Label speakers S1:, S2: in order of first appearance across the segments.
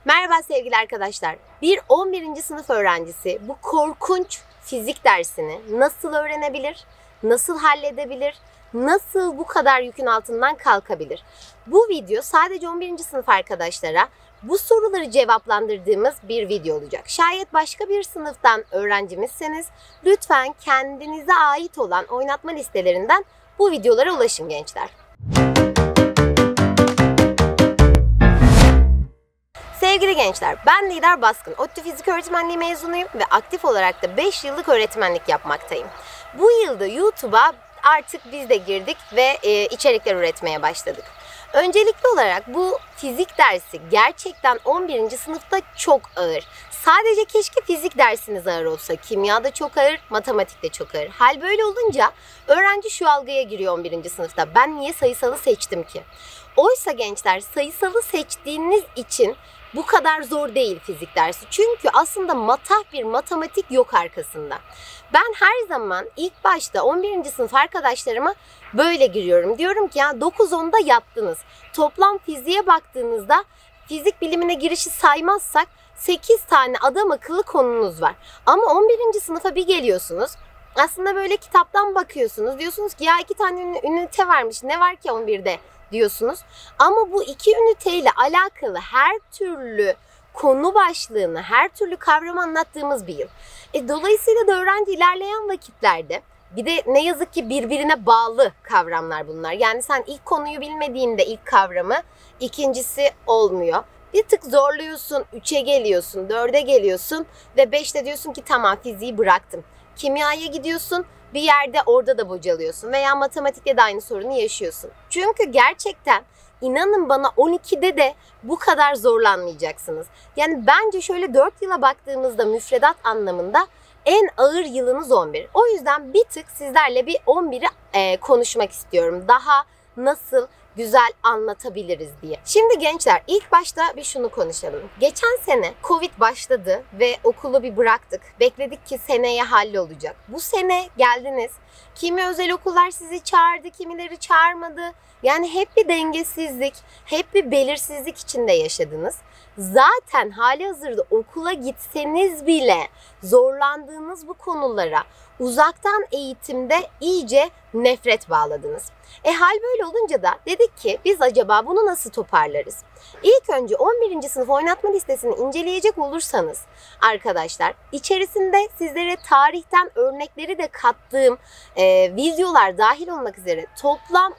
S1: Merhaba sevgili arkadaşlar. Bir 11. sınıf öğrencisi bu korkunç fizik dersini nasıl öğrenebilir, nasıl halledebilir, nasıl bu kadar yükün altından kalkabilir? Bu video sadece 11. sınıf arkadaşlara bu soruları cevaplandırdığımız bir video olacak. Şayet başka bir sınıftan öğrencimizseniz lütfen kendinize ait olan oynatma listelerinden bu videolara ulaşın gençler. Sevgili gençler, ben Lider Baskın. ODTÜ Fizik Öğretmenliği mezunuyum ve aktif olarak da 5 yıllık öğretmenlik yapmaktayım. Bu yılda YouTube'a artık biz de girdik ve içerikler üretmeye başladık. Öncelikli olarak bu fizik dersi gerçekten 11. sınıfta çok ağır. Sadece keşke fizik dersiniz ağır olsa. Kimya da çok ağır, matematik de çok ağır. Hal böyle olunca öğrenci şu algıya giriyor 11. sınıfta. Ben niye sayısalı seçtim ki? Oysa gençler, sayısalı seçtiğiniz için bu kadar zor değil fizik dersi. Çünkü aslında matah bir matematik yok arkasında. Ben her zaman ilk başta 11. sınıf arkadaşlarıma böyle giriyorum. Diyorum ki ya 9-10'da yaptınız. Toplam fiziğe baktığınızda fizik bilimine girişi saymazsak 8 tane adam akıllı konunuz var. Ama 11. sınıfa bir geliyorsunuz. Aslında böyle kitaptan bakıyorsunuz. Diyorsunuz ki ya 2 tane ünite varmış. Ne var ki 11'de? Diyorsunuz. Ama bu 2 üniteyle alakalı her türlü konu başlığını, her türlü kavramı anlattığımız bir yıl. Dolayısıyla da öğrenci ilerleyen vakitlerde bir de ne yazık ki birbirine bağlı kavramlar bunlar. Yani sen ilk konuyu bilmediğinde ilk kavramı, ikincisi olmuyor. Bir tık zorluyorsun, 3'e geliyorsun, 4'e geliyorsun ve 5'te diyorsun ki tamam fiziği bıraktım. Kimyaya gidiyorsun. Bir yerde orada da bocalıyorsun veya matematikte de aynı sorunu yaşıyorsun. Çünkü gerçekten inanın bana 12'de de bu kadar zorlanmayacaksınız. Yani bence şöyle 4 yıla baktığımızda müfredat anlamında en ağır yılınız 11. O yüzden bir tık sizlerle bir 11'i konuşmak istiyorum. Daha nasıl güzel anlatabiliriz diye. Şimdi gençler ilk başta bir şunu konuşalım. Geçen sene Covid başladı ve okulu bir bıraktık. Bekledik ki seneye hallolacak. Bu sene geldiniz. Kimi özel okullar sizi çağırdı, kimileri çağırmadı. Yani hep bir dengesizlik, hep bir belirsizlik içinde yaşadınız. Zaten hali hazırda okula gitseniz bile zorlandığınız bu konulara uzaktan eğitimde iyice nefret bağladınız. Hal böyle olunca da dedik ki biz acaba bunu nasıl toparlarız? İlk önce 11. sınıf oynatma listesini inceleyecek olursanız arkadaşlar içerisinde sizlere tarihten örnekleri de kattığım videolar dahil olmak üzere toplam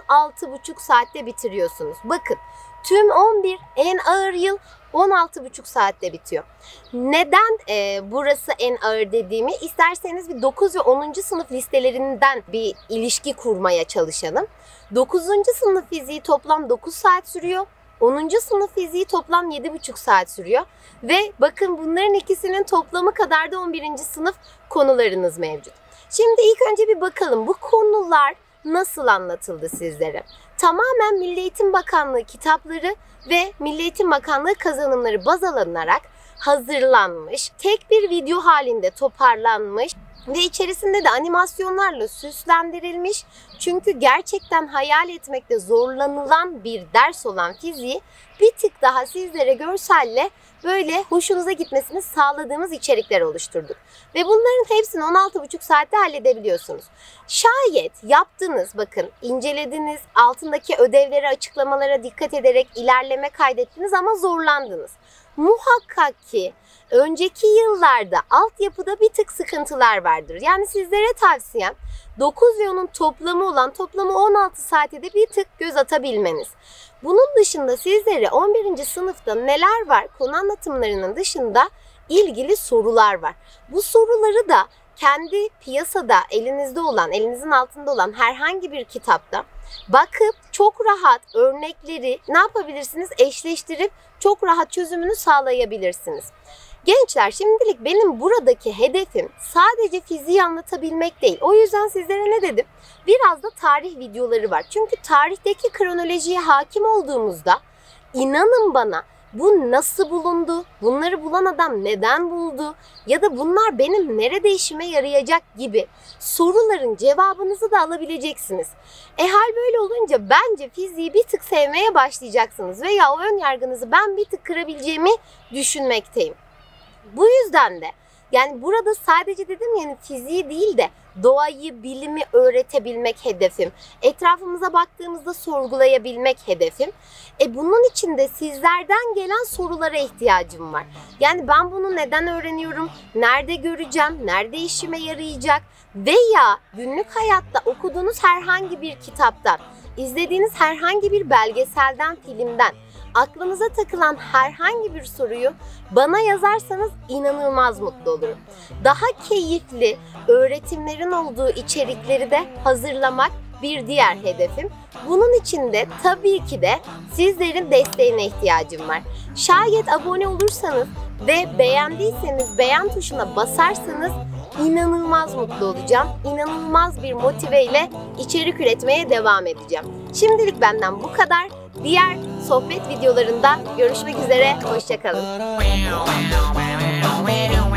S1: 16,5 saatte bitiriyorsunuz. Bakın tüm 11 en ağır yıl 16,5 saatte bitiyor. Neden burası en ağır dediğimi isterseniz bir 9 ve 10. sınıf listelerinden bir ilişki kurmaya çalışalım. 9. sınıf fiziği toplam 9 saat sürüyor. 10. sınıf fiziği toplam 7,5 saat sürüyor. Ve bakın bunların ikisinin toplamı kadar da 11. sınıf konularınız mevcut. Şimdi ilk önce bir bakalım bu konular nasıl anlatıldı sizlere? Tamamen Milli Eğitim Bakanlığı kitapları ve Milli Eğitim Bakanlığı kazanımları baz alınarak hazırlanmış, tek bir video halinde toparlanmış ve içerisinde de animasyonlarla süslendirilmiş. Çünkü gerçekten hayal etmekte zorlanılan bir ders olan fiziği bir tık daha sizlere görselle böyle hoşunuza gitmesini sağladığımız içerikler oluşturduk. Ve bunların hepsini 16,5 saatte halledebiliyorsunuz. Şayet yaptınız, bakın incelediniz, altındaki ödevleri, açıklamalara dikkat ederek ilerleme kaydettiniz ama zorlandınız. Muhakkak ki önceki yıllarda altyapıda bir tık sıkıntılar vardır. Yani sizlere tavsiyem 9 ve onun toplamı olan toplamı 16 saate de bir tık göz atabilmeniz. Bunun dışında sizlere 11. sınıfta neler var konu anlatımlarının dışında ilgili sorular var. Bu soruları da kendi piyasada elinizde olan, elinizin altında olan herhangi bir kitapta bakıp çok rahat örnekleri ne yapabilirsiniz? Eşleştirip çok rahat çözümünü sağlayabilirsiniz. Gençler şimdilik benim buradaki hedefim sadece fiziği anlatabilmek değil. O yüzden sizlere ne dedim? Biraz da tarih videoları var. Çünkü tarihteki kronolojiye hakim olduğumuzda inanın bana Bu nasıl bulundu? Bunları bulan adam neden buldu? Ya da bunlar benim nerede işime yarayacak gibi soruların cevabınızı da alabileceksiniz. Hal böyle olunca bence fiziği bir tık sevmeye başlayacaksınız veya o ön yargınızı ben bir tık kırabileceğimi düşünmekteyim. Bu yüzden de yani burada sadece dedim yani fiziği değil de doğayı, bilimi öğretebilmek hedefim. Etrafımıza baktığımızda sorgulayabilmek hedefim. Bunun için de sizlerden gelen sorulara ihtiyacım var. Yani ben bunu neden öğreniyorum? Nerede göreceğim? Nerede işime yarayacak? Veya günlük hayatta okuduğunuz herhangi bir kitaptan, izlediğiniz herhangi bir belgeselden, filmden aklınıza takılan herhangi bir soruyu bana yazarsanız inanılmaz mutlu olurum. Daha keyifli öğretimlerin olduğu içerikleri de hazırlamak bir diğer hedefim. Bunun için de tabii ki de sizlerin desteğine ihtiyacım var. Şayet abone olursanız ve beğendiyseniz beğen tuşuna basarsanız inanılmaz mutlu olacağım. İnanılmaz bir motiveyle içerik üretmeye devam edeceğim. Şimdilik benden bu kadar. Diğer sohbet videolarında görüşmek üzere. Hoşça kalın.